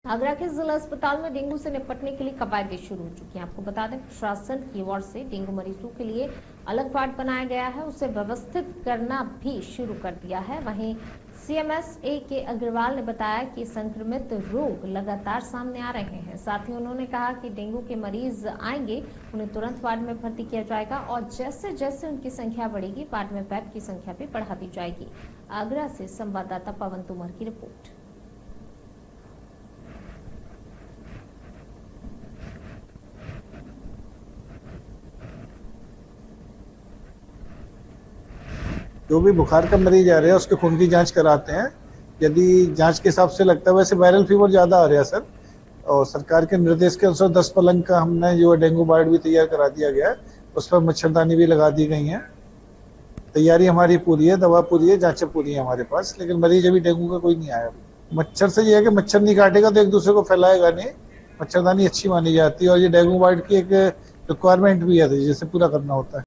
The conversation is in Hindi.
आगरा के जिला अस्पताल में डेंगू से निपटने के लिए कवायदें शुरू हो चुकी हैं। आपको बता दें, प्रशासन की ओर से डेंगू मरीजों के लिए अलग वार्ड बनाया गया है, उसे व्यवस्थित करना भी शुरू कर दिया है। वहीं सीएमएस के अग्रवाल ने बताया कि संक्रमित रोग लगातार सामने आ रहे हैं। साथ ही उन्होंने कहा कि डेंगू के मरीज आएंगे, उन्हें तुरंत वार्ड में भर्ती किया जाएगा और जैसे जैसे उनकी संख्या बढ़ेगी, वार्ड में बेड की संख्या भी बढ़ा दी जाएगी। आगरा से संवाददाता पवन तोमर की रिपोर्ट। जो भी बुखार का मरीज आ रहा है उसके खून की जांच कराते हैं। यदि जांच के हिसाब से लगता है, वैसे वायरल फीवर ज्यादा आ रहा है सर, और सरकार के निर्देश के अनुसार 10 पलंग का हमने जो डेंगू वार्ड भी तैयार करा दिया गया है, उस पर मच्छरदानी भी लगा दी गई है। तैयारी हमारी पूरी है, दवा पूरी है, जांचें पूरी है हमारे पास, लेकिन मरीज अभी डेंगू का कोई नहीं आया। मच्छर से ये है कि मच्छर नहीं काटेगा तो एक दूसरे को फैलाएगा नहीं। मच्छरदानी अच्छी मानी जाती है और ये डेंगू वार्ड की एक रिक्वायरमेंट भी है, जिसे पूरा करना होता है।